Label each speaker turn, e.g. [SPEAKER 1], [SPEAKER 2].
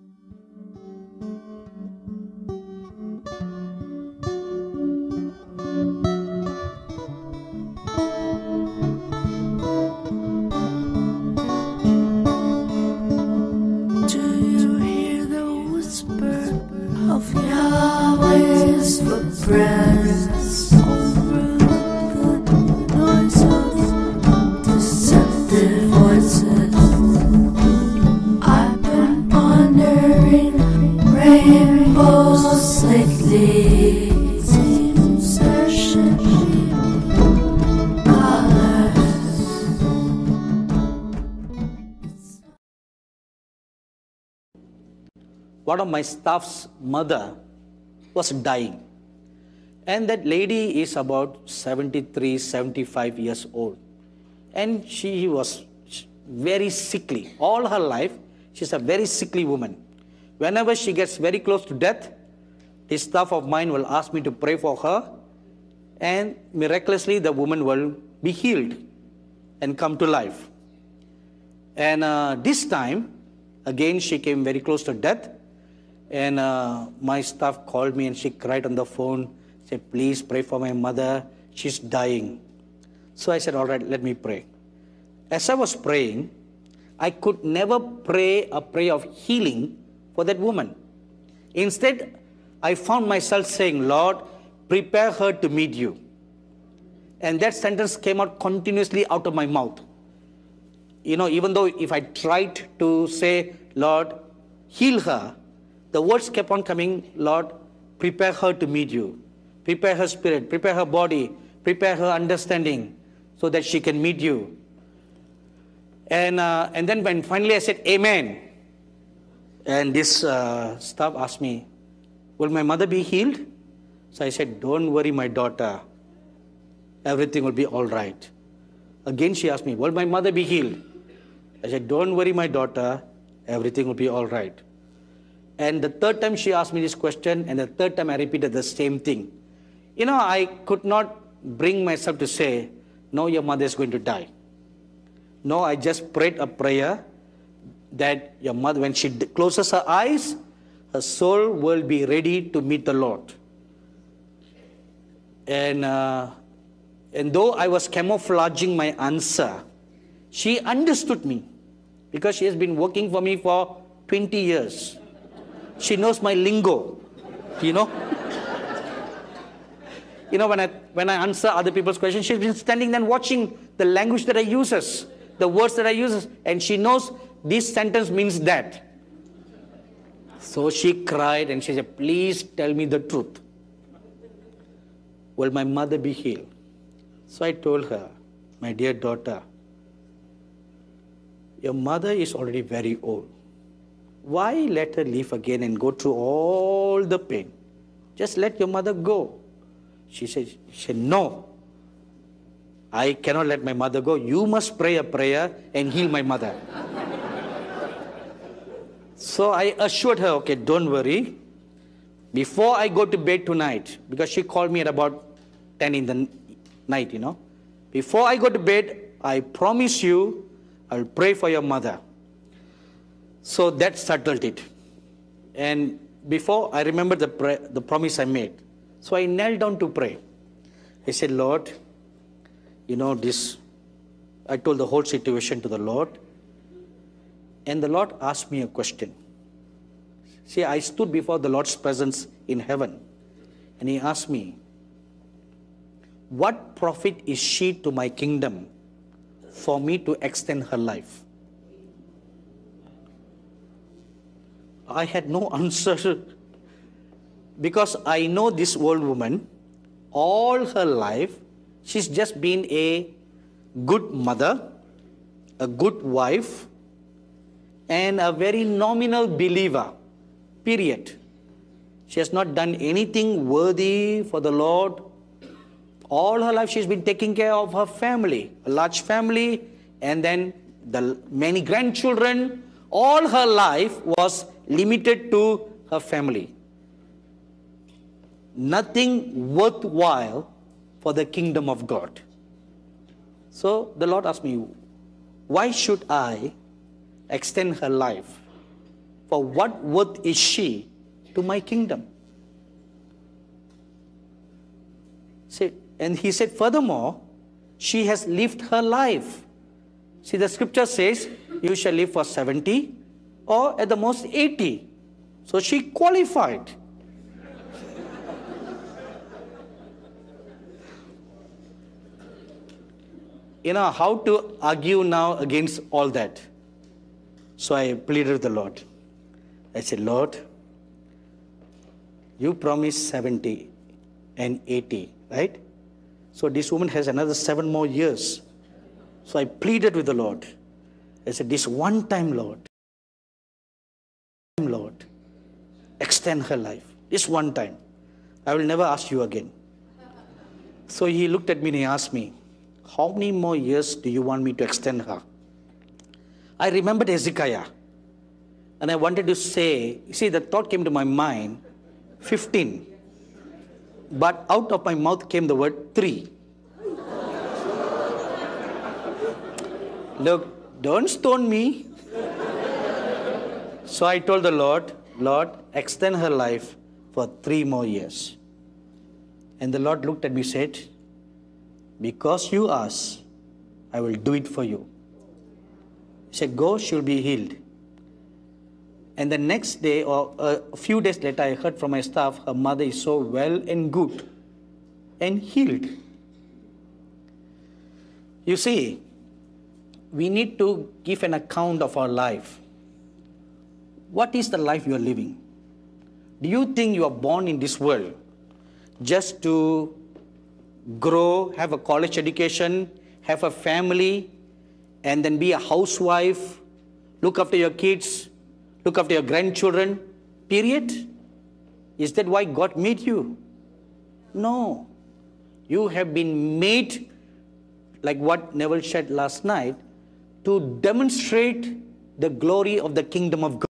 [SPEAKER 1] Of Yahweh's footprints over the noise of deceptive voices. I've been pondering rainbows lately, searching colors.
[SPEAKER 2] One of my staff's mother was dying. And that lady is about 73, 75 years old. And she was very sickly. All her life, she's a very sickly woman. Whenever she gets very close to death, this staff of mine will ask me to pray for her. And miraculously, the woman will be healed and come to life. And this time, again, she came very close to death. And my staff called me and she cried on the phone, said, please pray for my mother, she's dying. So I said, all right, let me pray. As I was praying, I could never pray a prayer of healing for that woman. Instead, I found myself saying, Lord, prepare her to meet you. And that sentence came out continuously out of my mouth. You know, even though if I tried to say, Lord, heal her, the words kept on coming, Lord, prepare her to meet you. Prepare her spirit, prepare her body, prepare her understanding so that she can meet you. And then when finally I said, Amen. And this staff asked me, will my mother be healed? So I said, don't worry, my daughter. Everything will be all right. Again, she asked me, will my mother be healed? I said, don't worry, my daughter. Everything will be all right. And the third time she asked me this question, and the third time I repeated the same thing. You know, I could not bring myself to say, no, your mother is going to die. No, I just prayed a prayer that your mother, when she closes her eyes, her soul will be ready to meet the Lord. And though I was camouflaging my answer, she understood me because she has been working for me for 20 years. She knows my lingo, you know. You know, when I answer other people's questions, she's been standing there watching the language that I uses, the words that I uses, and she knows this sentence means that. So she cried and she said, please tell me the truth. Will my mother be healed? So I told her, my dear daughter, your mother is already very old. Why let her live again and go through all the pain? Just let your mother go. She said, no, I cannot let my mother go. You must pray a prayer and heal my mother. So I assured her, okay, don't worry. Before I go to bed tonight, because she called me at about 10 in the night, you know. Before I go to bed, I promise you, I'll pray for your mother. So that settled it. And before, I remember the promise I made. So I knelt down to pray. I said, Lord, you know this, I told the whole situation to the Lord. And the Lord asked me a question. See, I stood before the Lord's presence in heaven. And he asked me, what profit is she to my kingdom for me to extend her life? I had no answer because I know this old woman, all her life, she's just been a good mother, a good wife, and a very nominal believer, period. She has not done anything worthy for the Lord. All her life she's been taking care of her family, a large family, and then the many grandchildren. All her life was limited to her family. Nothing worthwhile for the kingdom of God. So the Lord asked me, why should I extend her life for what worth is she to my kingdom? See, and he said, furthermore, she has lived her life. See, the scripture says, you shall live for 70 or at the most 80. So she qualified. How to argue now against all that? So I pleaded with the Lord. I said, Lord, you promised 70 and 80, right? So this woman has another 7 more years. So I pleaded with the Lord. I said, this one time, Lord, extend her life. This one time. I will never ask you again. So he looked at me and he asked me, how many more years do you want me to extend her? I remembered Hezekiah. And I wanted to say, see, the thought came to my mind, 15. But out of my mouth came the word 3. Look, don't stone me. So I told the Lord, Lord, extend her life for 3 more years. And the Lord looked at me and said, because you asked, I will do it for you. He said, go, she'll be healed. And the next day, or a few days later, I heard from my staff, her mother is so well and good and healed. You see, we need to give an account of our life. What is the life you are living? Do you think you are born in this world just to grow, have a college education, have a family, and then be a housewife, look after your kids, look after your grandchildren, period? Is that why God made you? No. You have been made, like what Neville shared last night, to demonstrate the glory of the kingdom of God.